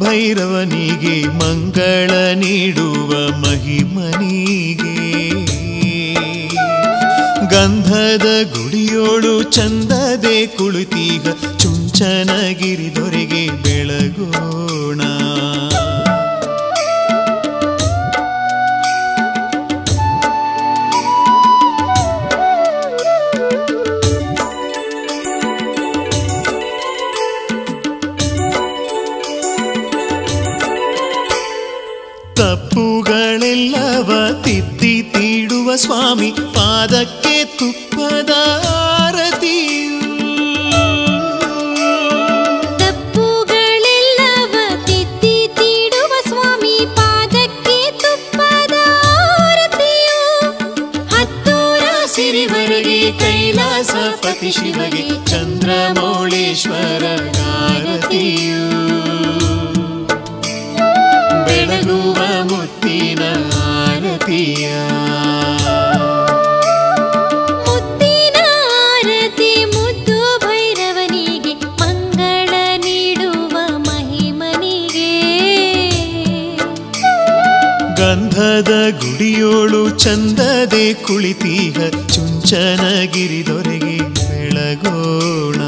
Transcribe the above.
ಭೈರವನಿಗೆ ಮಂಗಳ ನೀಡುವ ಮಹಿಮನಿಗೆ ಗಂಧದ ಗುಡಿಯೋಳು ಚಂದದೆ ಕುಳಿತೀಗ ಚುಂಚನಗಿರಿ ದೊರೆಗೆ ಬೆಳಗೋಣ. ತಪ್ಪುಗಳೆಲ್ಲವ ತಿದ್ದಿ ತೀಡುವ ಸ್ವಾಮಿ ಪಾದಕ್ಕೆ ತುಪ್ಪದ ಆರತಿಯು. ತಪ್ಪುಗಳೆಲ್ಲವ ತಿದ್ದಿ ತೀಡುವ ಸ್ವಾಮಿ ಪಾದಕ್ಕೆ ತುಪ್ಪದ ಆರತಿಯು. ಹತ್ತೂರ ಸಿರಿವರೆಗೆ ಕೈಲಾಸಪತಿ ಶಿವಗೆ ಚಂದ್ರಮೌಳೇಶ್ವರ ಆರತಿಯು. ಬೆಳಗುವ ಮುತ್ತಿನ ಆರತಿಯ ಮುತ್ತಿನ ಆರತಿ ಮುದ್ದು ಭೈರವನಿಗೆ ಮಂಗಳ ನೀಡುವ ಮಹಿಮನಿಗೆ ಗಂಧದ ಗುಡಿಯೋಳು ಚಂದದೆ ಕುಳಿತೀಗ ಚುಂಚನಗಿರಿ ದೊರೆಗೆ ಬೆಳಗೋಣ.